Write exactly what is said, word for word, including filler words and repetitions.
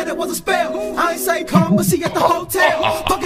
it was a spell. I ain't say come, but see at the hotel.